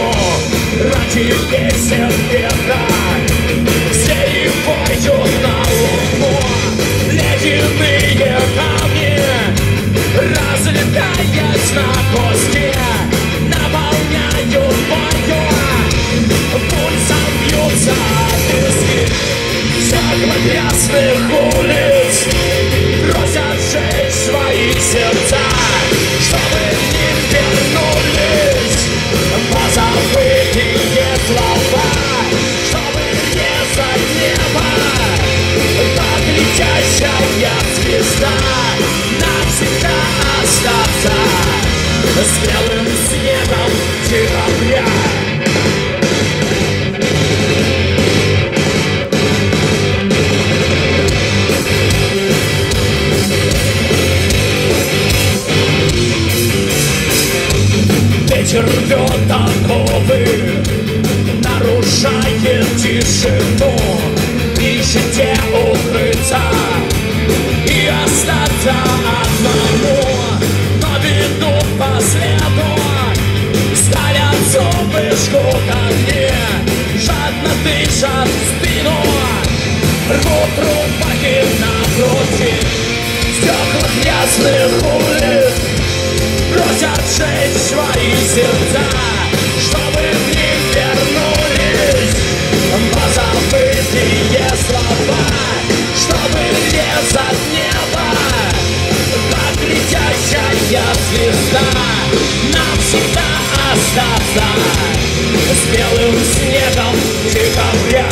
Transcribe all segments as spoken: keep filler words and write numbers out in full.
ради песен ветра. Все поют на луну, ледяные камни, разлетаясь на кости, наполняют бою. Пульсом бьются пески стекла грязных улиц, просят сжечь свои сердца, чтобы не вернулись позабытые слова, чтобы резать небо, как летящая звезда, навсегда остаться с белым снегом декабря. Ветер рвет оковы, нарушает тишину, ищет где укрыться и остаться одному. Но ведут по следу, скалят зубы, жгут огни, жадно дышат в спину, рвут рубахи на груди. Стекла грязных улиц просят сжечь свои сердца, чтобы в них вернулись позабытые слова, чтобы резать небо, как летящая звезда, навсегда остаться с белым снегом декабря.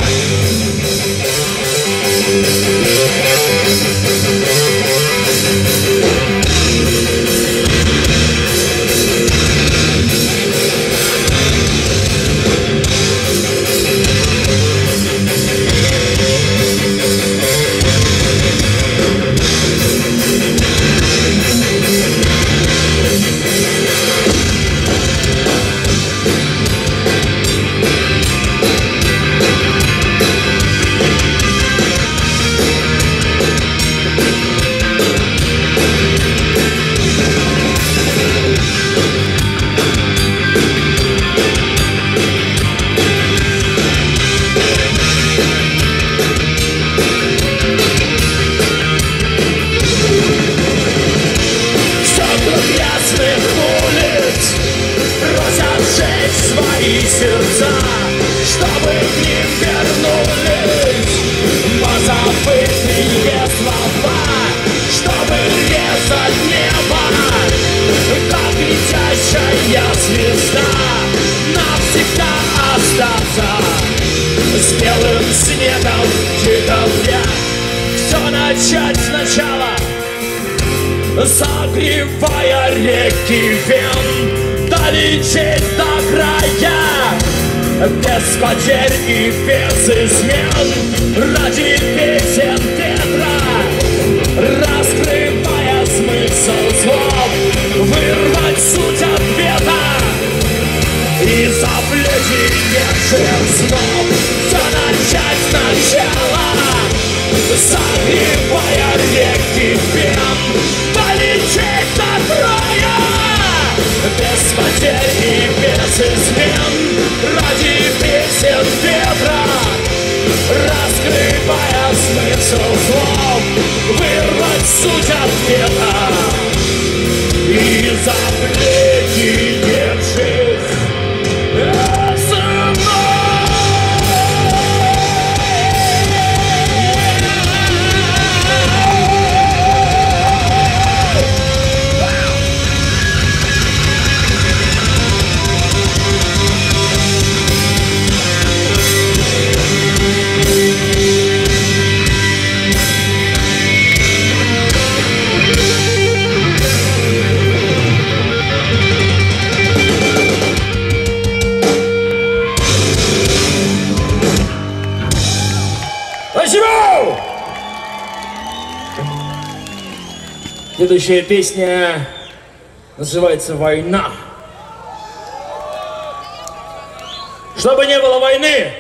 Сердца, чтобы к ним вернулись позабытые слова, чтобы резать небо, как летящая звезда, навсегда остаться с белым снегом декабря. Все начать сначала, согревая реки вен, долететь до края, без потерь и без измен, ради песен ветра, раскрывая смысл слов, вырвать суть ответа из обледеневших снов. Все начать сначала, согревая реки вен, долететь до края, без потерь и без измен, ради песен ветра, раскрывая смысл слов, вырвать суть ответа из обледеневших снов. Следующая песня называется «Война». Чтобы не было войны,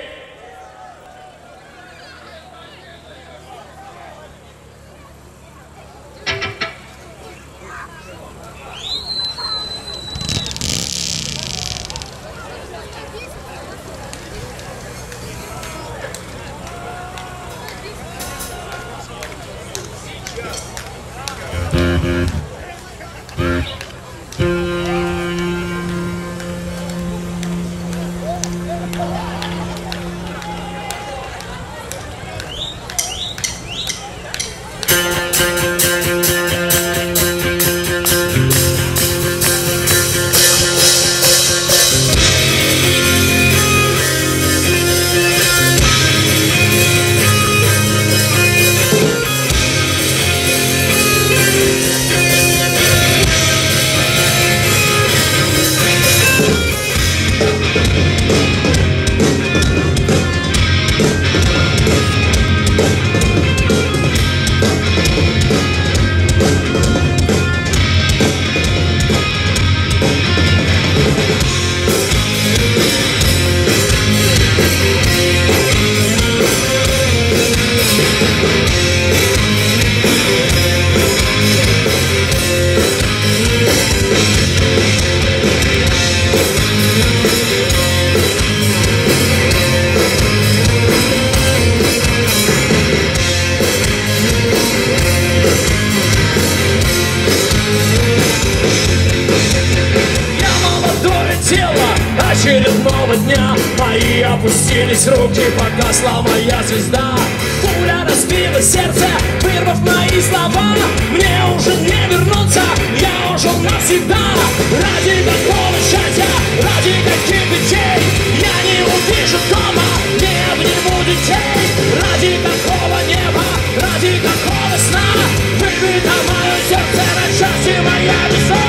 очередного дня мои опустились руки, погасла моя звезда. Пуля разбила сердце, вырвав мои слова. Мне уже не вернуться, я ушел навсегда. Ради такого счастья, ради таких детей я не увижу дома, не обниму детей. Ради такого неба, ради такого сна выбито мое сердце на части, моя душа.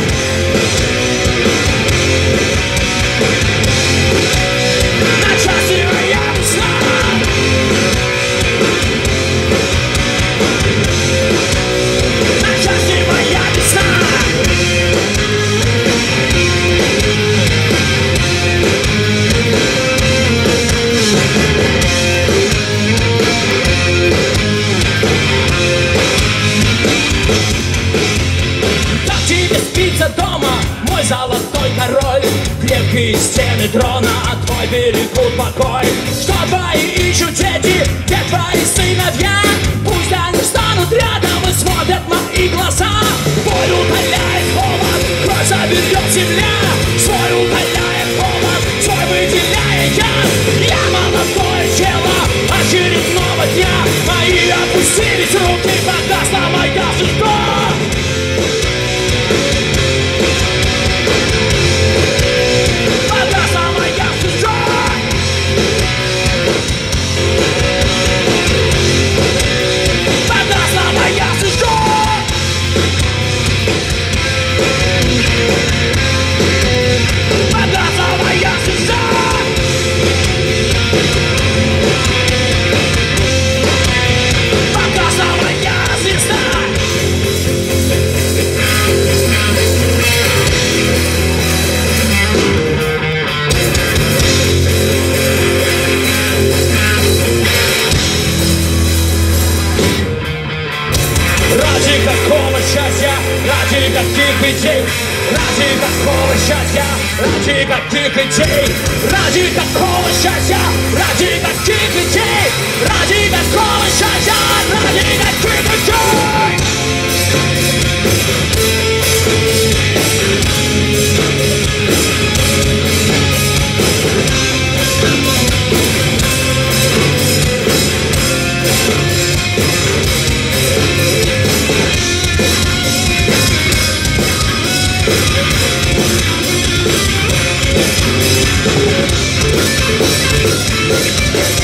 На части моя душа. На части моя душа. Как тебе спится дома, мой золотой король? Крепкие стены трона, а твой берегут покой. Что твои ищут дети, где твои сыновья? Пусть они встанут рядом и смотрят в мои глаза. Боль утоляет холод, кровь заберет земля. Свой утоляет холод, свой выделяет яд. Я молодое тело очередного дня. Мои опустились руки, погасла моя судьба. Ради какого счастья, ради каких идей? Ради какого счастья, ради каких идей? Ради какого счастья, ради каких идей? Ради какого счастья, ради каких идей? We'll be right back.